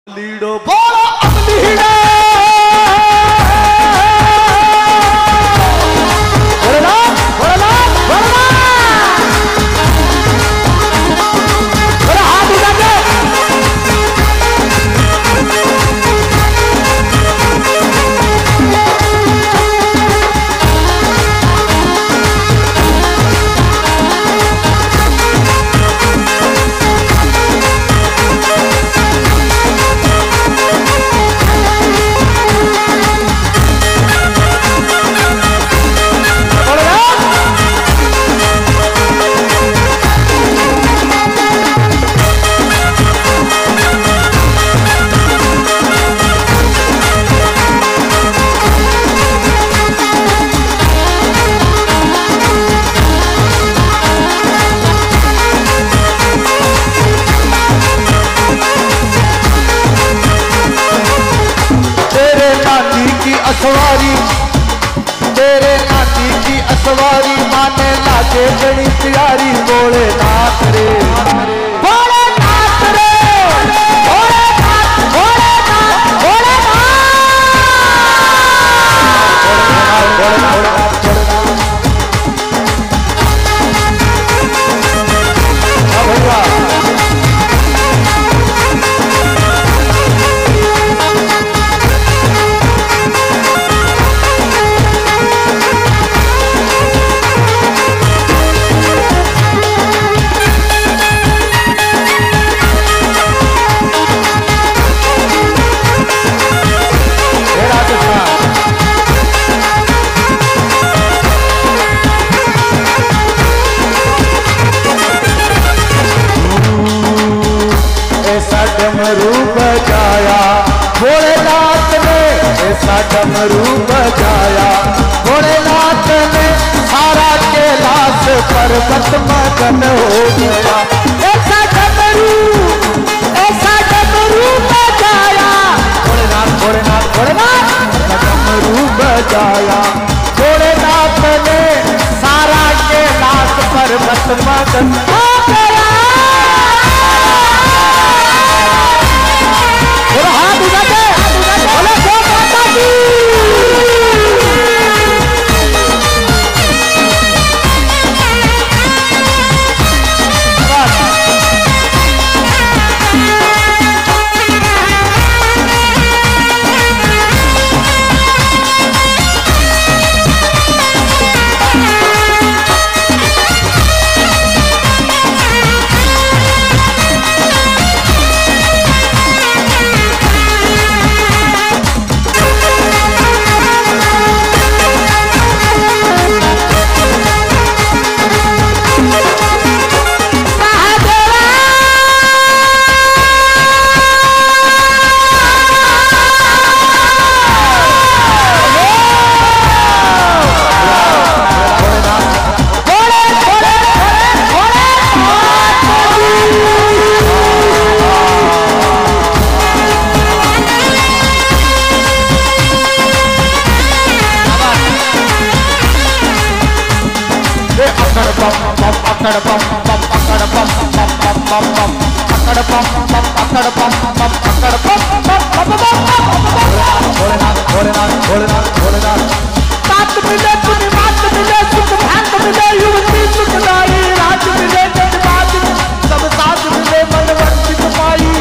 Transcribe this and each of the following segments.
Ludo बोला ludo बोलना बोलना बोलना बोला हाथ उठा के असवारी तेरे नाती की असवारी माने लागे बड़ी प्यारी बोले नाथ रे बोले नाथ रे बोले नाथ बोले नाथ बोले डमरू बजाया भोलेनाथ ने ऐसा डमरू बजाया भोलेनाथ ने सारा कैलाश पर्वत मगन हो गया ऐसा डमरू बजाया भोलेनाथ भोलेनाथ भोलेनाथ डमरू बजाया भोलेनाथ ने सारा कैलाश पर्वत मगन हो गया हाथ उठा के बोले जय माता दी बात मिले तुझे बात मिले सुख भाग मिले युवती सुख लाई राज मिले जज्बात सब साथ मिले मन वंचित पाई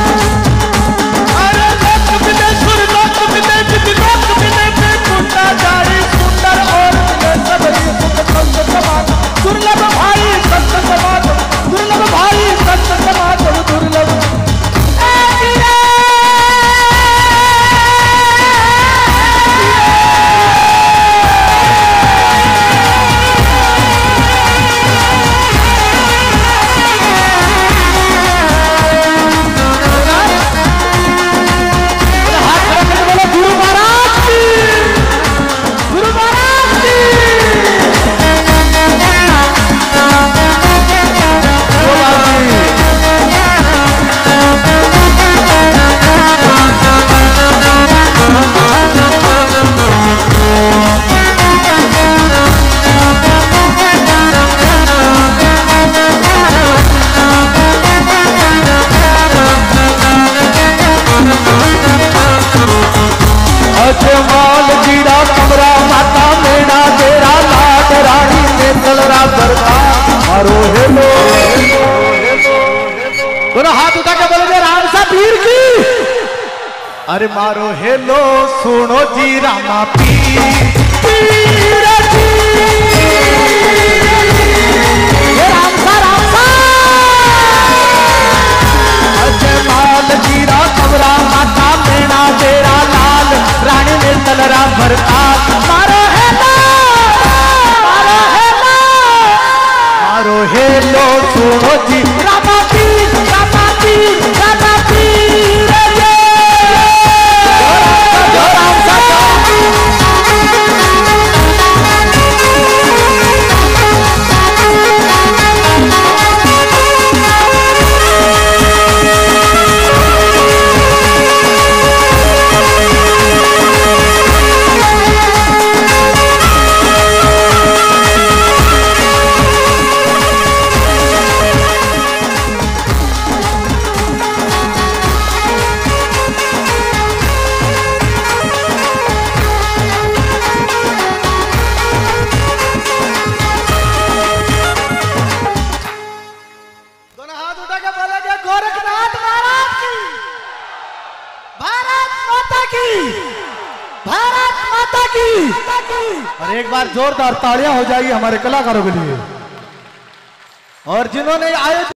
अरे लोक मिले सुर लोक मिले जिद लोक मिले गुंडा पीर की। अरे मारो हेलो सुनो जी रामा पीर की। राम सा अजय माल जीरा कबरा माता मेना तेरा लाल रानी ने तलरा भरता। मारो हेलो मारो हेलो सुनो जी रामा पीर रामा पीर रामा पीर। और एक बार जोरदार तालियां हो जाएगी हमारे कलाकारों के लिए। और जिन्होंने आयोजन